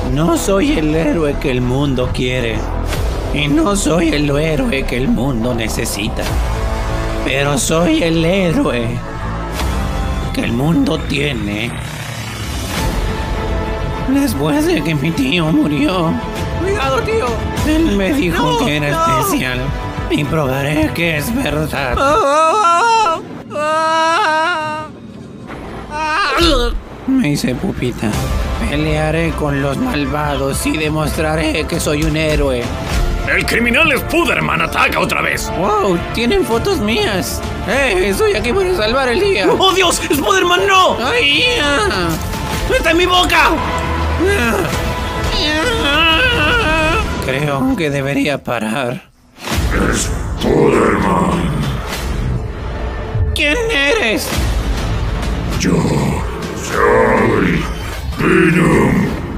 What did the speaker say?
No soy el héroe que el mundo quiere. Y no soy el héroe que el mundo necesita. Pero soy el héroe que el mundo tiene. Después de que mi tío murió. ¡Cuidado, tío! Él me dijo No, que era no. especial. Y probaré que es verdad. Me hice pupita. Pelearé con los malvados y demostraré que soy un héroe. ¡El criminal Spider-Man ataca otra vez! ¡Wow! ¡Tienen fotos mías! Estoy aquí para salvar el día. ¡Oh, Dios! ¡Spider-Man, no! ¡Ay, ya! ¡Está en mi boca! Creo que debería parar. ¡Spider-Man! ¿Quién eres? Yo soy Venom.